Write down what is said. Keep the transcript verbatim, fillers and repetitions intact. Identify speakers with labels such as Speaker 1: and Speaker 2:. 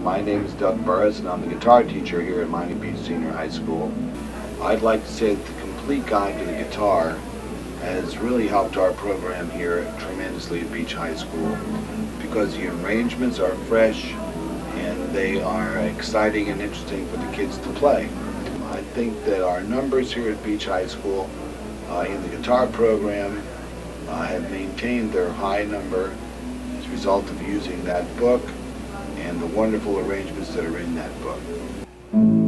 Speaker 1: My name is Doug Burris and I'm the guitar teacher here at Miami Beach Senior High School. I'd like to say that the complete guide to the guitar has really helped our program here tremendously at Beach High School because the arrangements are fresh and they are exciting and interesting for the kids to play. I think that our numbers here at Beach High School uh, in the guitar program uh, have maintained their high number as a result of using that book and the wonderful arrangements that are in that book.